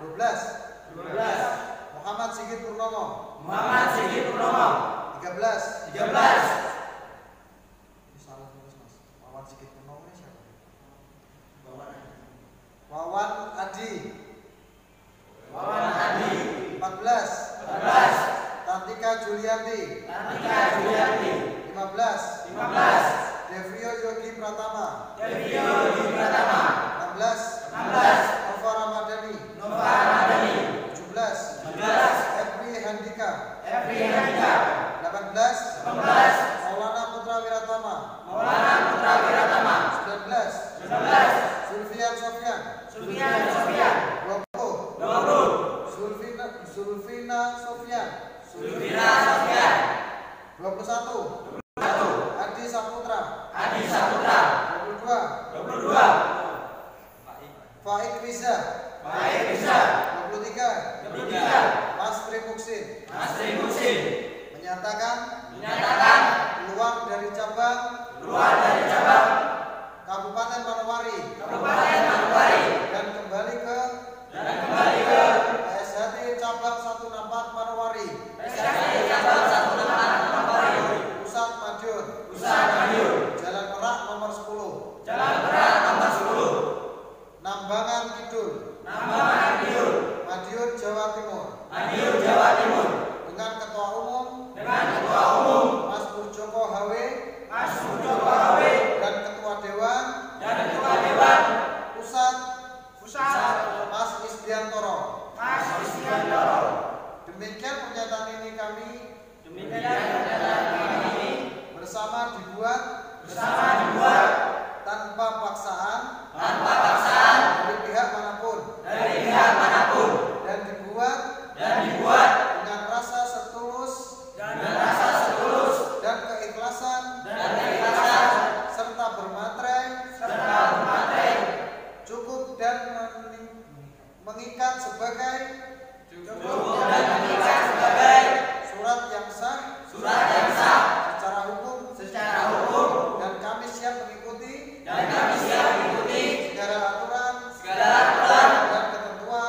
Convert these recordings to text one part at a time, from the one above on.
12. Muhammad Sigit Purnomo. 13. Salah tulis Mas. Wawan Sigit Purnomo ini siapa? Wawan Adi. 14. Tantika Julianti. 15. Devrio Yogi Pratama. 16. Nova Ramadhani. 17. Efri Handika. 18. Maulana Putra Wiratama. 19. Zulfian Sofyan. 20. Zulfina Sofyan. 21. Adi Saputra. 22. Faik Riza. 23. Mas Tri Muksin. Menyatakan keluar dari cabang Kabupaten Manowari dan kembali ke PSHT cabang 14 Manowari. Pusat Madiun. Jalan Merak nomor 10. Nambangan Kidul. Madiun, Jawa Timur. Dengan Ketua Umum Mas Purjoko HW dan Ketua Dewan Pusat Mas Isdiantoro. Demikian pernyataan ini kami bersama dibuat tanpa paksaan dari pihak manapun dan dibuat dengan rasa setulus dan keikhlasan serta bermaterai cukup dan mengikat sebagai surat yang sah secara hukum dan kami siap mengikuti segala aturan dan ketentuan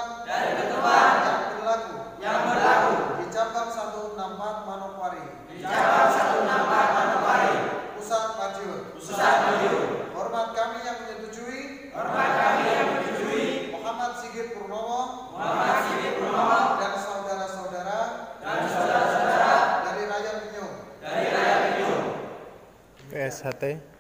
yang berlaku di cabang 164 Manokwari. Pusat Madiun. Hormat kami yang menyetujui Muhammad Sigit Purnomo dan saudara-saudara dari rakyat Pinyung. PSHT